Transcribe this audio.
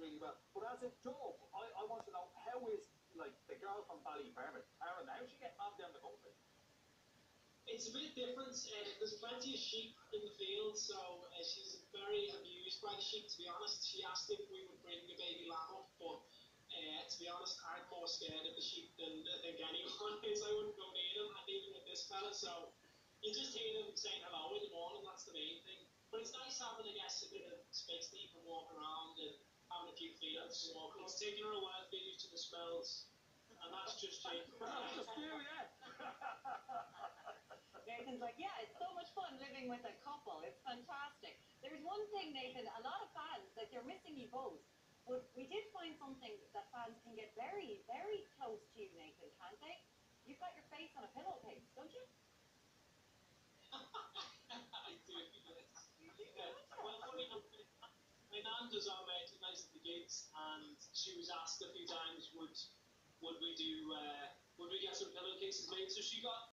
really well. But as a Dub, I want to know, how is, like, the girl from Fermanagh, Aaron, how's she getting on down the country? It's a bit different. There's plenty of sheep in the field, so she's very amused by sheep, to be honest. She asked if we would bring the baby lamb up, but to be honest, I'm more scared of the sheep than I think anyone is. I wouldn't go near them, and even with this fella, so you just hear them saying hello in the morning, that's the main thing. But it's nice having, I guess, a bit of space that you can walk around and having a few fields to walk. It's taking her a while to get used to the smells, and that's just it. That's just you, yeah. Nathan's like, yeah, it's so much fun living with a couple. It's fantastic. There's one thing, Nathan, a lot of fans, like, they're missing you both. But we did find something that fans can get very, very close to you, Nathan, can't they? You've got your face on a pillowcase, don't you? I do, yes. Well, funny enough, my nan does our merchandise at the gigs, and she was asked a few times, would we get some pillowcases made? So she got